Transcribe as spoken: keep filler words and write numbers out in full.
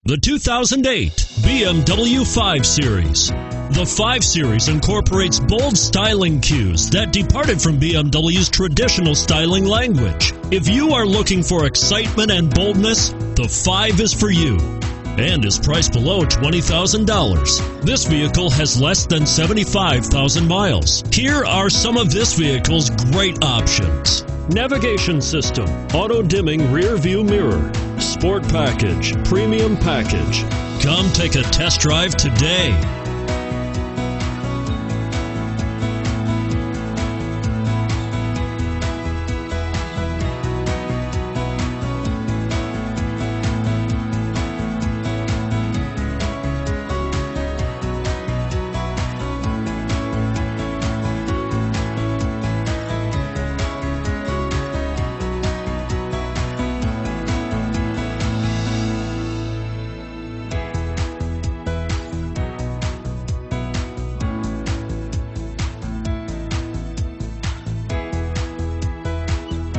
The two thousand eight B M W five Series. The five Series incorporates bold styling cues that departed from B M W's traditional styling language. If you are looking for excitement and boldness, the five is for you and is priced below twenty thousand dollars. This vehicle has less than seventy-five thousand miles. Here are some of this vehicle's great options: navigation system, auto-dimming rear view mirror, sport package, premium package. Come take a test drive today.